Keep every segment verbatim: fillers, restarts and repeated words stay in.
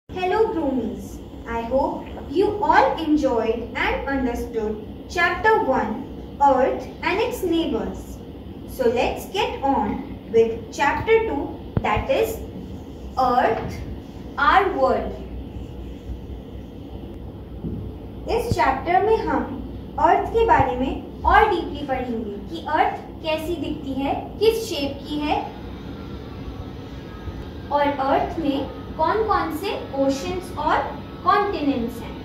Hello Broomies, I hope you all enjoyed and understood Chapter one, Earth and its Neighbors. So let's get on with Chapter two, that is Earth, our World. इस chapter में हम अर्थ के बारे में और deeply पढ़ेंगे कि अर्थ कैसी दिखती है, किस शेप की है और अर्थ में कौन कौन से ओशंस और कॉन्टिनेंट्स हैं।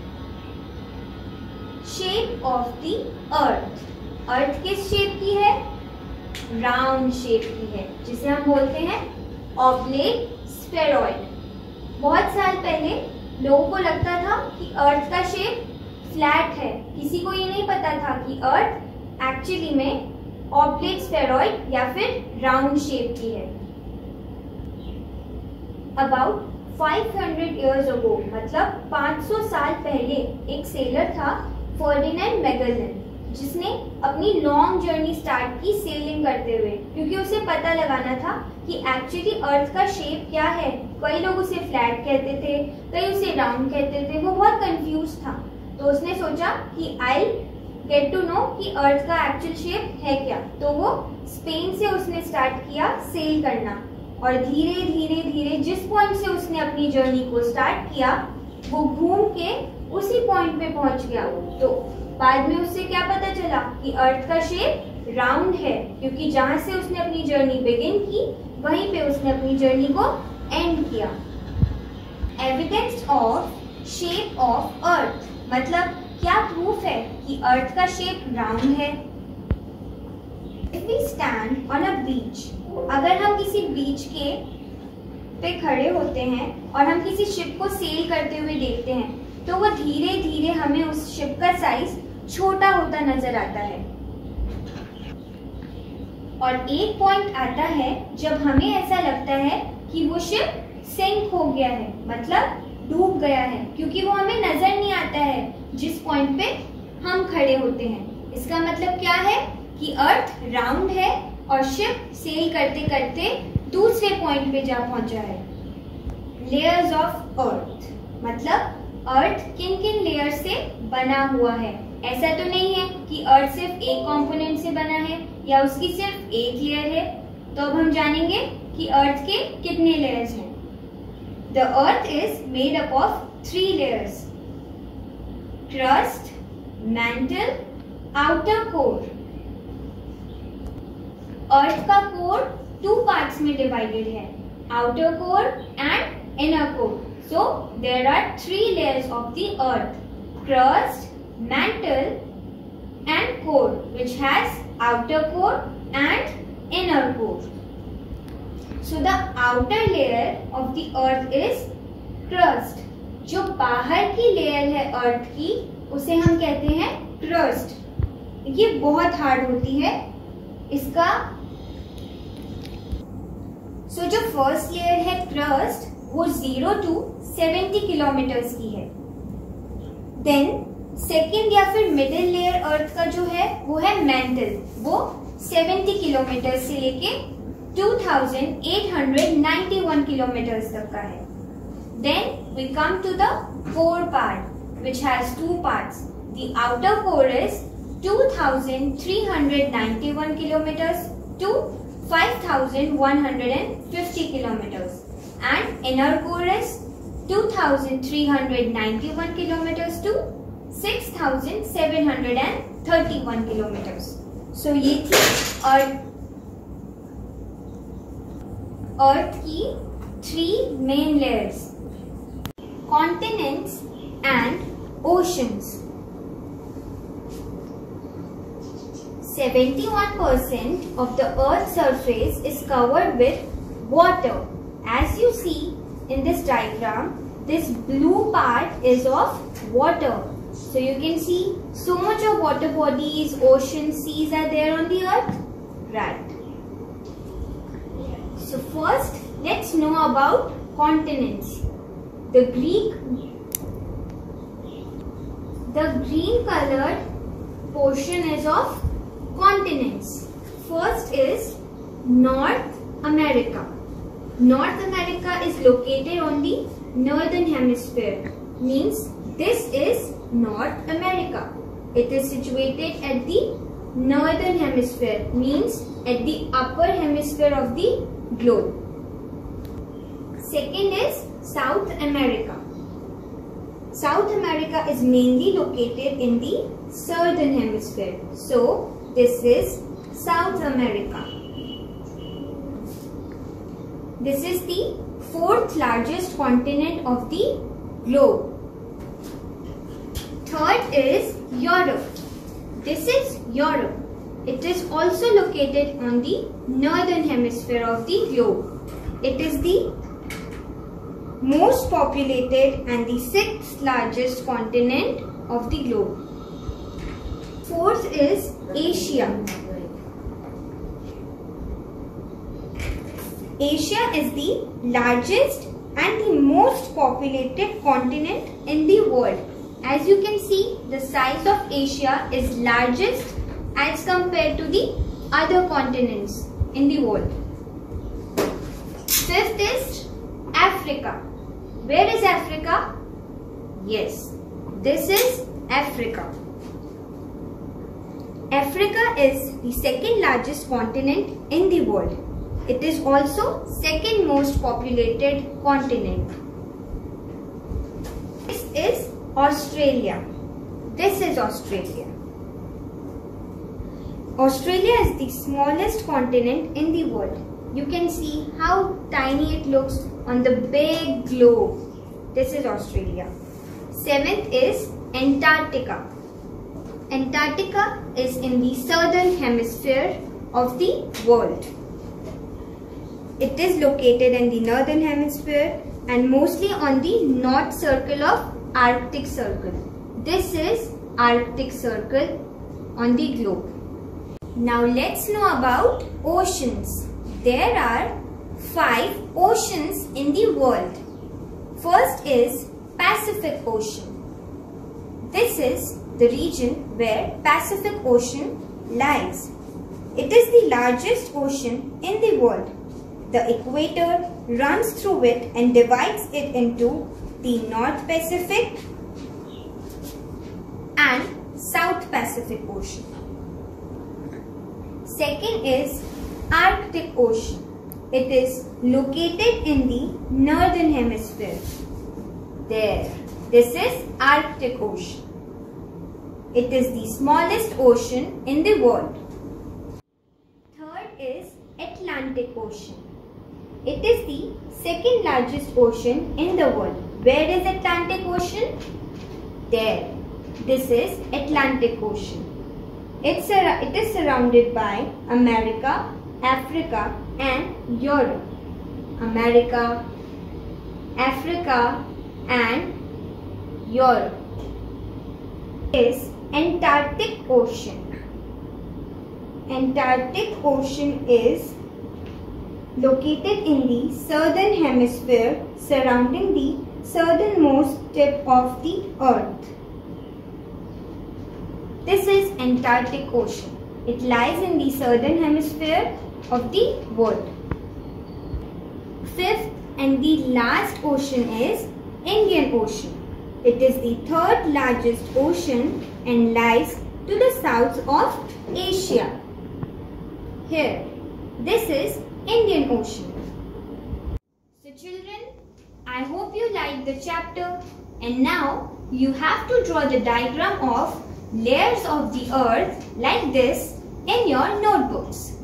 Shape of the earth, earth किस शेप की है? राउंड शेप की है, जिसे हम बोलते हैं ऑब्लेक स्फेरॉइड। बहुत साल पहले लोगों को लगता था कि अर्थ का शेप फ्लैट है, किसी को ये नहीं पता था कि अर्थ एक्चुअली में ऑब्लेक स्फेरॉइड या फिर राउंड शेप की है। अबाउट पाँच सौ इयर्स अगो, मतलब पाँच सौ साल पहले, एक सेलर था फर्डिनेंड मैगेलन, जिसने अपनी लॉन्ग जर्नी स्टार्ट की सेलिंग करते हुए, क्योंकि उसे पता लगाना था कि एक्चुअली अर्थ का शेप क्या है। कई लोग उसे फ्लैट कहते थे, कई उसे राउंड कहते थे, वो बहुत कंफ्यूज था। तो उसने सोचा कि आई गेट टू नो कि अर्थ का एक्चुअल शेप है क्या। तो वो स्पेन से उसने स्टार्ट किया सेल करना, और धीरे धीरे धीरे जिस पॉइंट से उसने अपनी जर्नी को स्टार्ट किया वो घूम के उसी पॉइंट पे पहुंच गया। तो बाद में उससे क्या पता चला कि अर्थ का शेप राउंड है, क्योंकि जहां से उसने अपनी जर्नी बिगिन की वहीं पे उसने अपनी जर्नी को एंड किया। Evidence of shape of earth, मतलब क्या प्रूफ है कि अर्थ का शेप राउंड है। If we stand on a beach, अगर हम किसी बीच के पे खड़े होते हैं और हम किसी शिप को सेल करते हुए देखते हैं तो वो धीरे धीरे हमें उस शिप का साइज छोटा होता नजर आता है। और एक पॉइंट आता है जब हमें ऐसा लगता है कि वो शिप सिंक हो गया है, मतलब डूब गया है, क्योंकि वो हमें नजर नहीं आता है जिस पॉइंट पे हम खड़े होते हैं। इसका मतलब क्या है कि अर्थ राउंड है और शिप सेल करते करते दूसरे पॉइंट पे जा पहुंचा है। लेयर्स ऑफ अर्थ, मतलब अर्थ किन किन लेयर से बना हुआ है। ऐसा तो नहीं है कि अर्थ सिर्फ एक कंपोनेंट से बना है या उसकी सिर्फ एक लेयर है। तो अब हम जानेंगे कि अर्थ के कितने लेयर्स हैं। The earth is made up of three layers: crust, mantle, outer core. Earth का कोर टू पार्ट्स में डिवाइडेड है, outer core and inner core. So there are three layers of the earth: crust, mantle and core, which has outer core and inner core. So the outer layer of the earth is crust. जो बाहर की layer है अर्थ की उसे हम कहते हैं crust. ये बहुत हार्ड होती है इसका। सो so, जो फर्स्ट लेयर है क्रस्ट वो जीरो टू सेवेंटी किलोमीटर्स की है। देन सेकेंड या फिर मिडिल लेयर अर्थ का जो है वो है मैंटल, वो सेवेंटी किलोमीटर से लेके two thousand eight hundred ninety one kilometres तक का है। Then we come to the core part which has two parts. The outer core is two thousand three hundred ninety one kilometres to five thousand one hundred fifty kilometres and inner core is two thousand three hundred ninety one kilometres to six thousand seven hundred thirty one kilometres. So ये थी earth earth की three main layers: continents and oceans. seventy-one percent of the earth's surface is covered with water. As you see in this diagram, this blue part is of water. So you can see so much of water bodies, oceans, seas are there on the earth, right? So first, let's know about continents. The Greek, the green colored portion is of continents. First is North America. North America is located on the northern hemisphere means this is North America. It is situated at the northern hemisphere means at the upper hemisphere of the globe. Second is South America. South America is mainly located in the southern hemisphere. So this is South America. This is the fourth largest continent of the globe. Third is Europe. This is Europe. It is also located on the northern hemisphere of the globe. It is the most populated and the sixth largest continent of the globe. Fourth is Asia. Asia is the largest and the most populated continent in the world. As you can see, the size of Asia is largest as compared to the other continents in the world. Fifth is Africa. Where is Africa? Yes, this is Africa. Africa is the second largest continent in the world. It is also second most populated continent. This is Australia. This is Australia. Australia is the smallest continent in the world. You can see how tiny it looks on the big globe. This is Australia. Seventh is Antarctica. Antarctica is in the southern hemisphere of the world. It is located in the northern hemisphere and mostly on the north circle of Arctic Circle. This is Arctic Circle on the globe. Now let's know about oceans. There are five oceans in the world. First is Pacific Ocean. This is the region where Pacific Ocean lies. It is the largest ocean in the world. The equator runs through it and divides it into the North Pacific and South Pacific Ocean. Second is Arctic Ocean. It is located in the northern hemisphere. There. This is Arctic Ocean. It is the smallest ocean in the world. Third is Atlantic Ocean. It is the second largest ocean in the world. Where is Atlantic Ocean? There. This is Atlantic Ocean. It's a, it is surrounded by America, Africa and Europe. America, Africa and Europe. Is Antarctic Ocean. Antarctic Ocean is located in the southern hemisphere surrounding the southernmost tip of the earth. This is Antarctic Ocean. It lies in the southern hemisphere of the world. Fifth and the last ocean is Indian Ocean. It is the third largest ocean and lies to the south of Asia. Here, this is Indian Ocean. So children, I hope you liked the chapter, and now you have to draw the diagram of layers of the earth like this in your notebooks.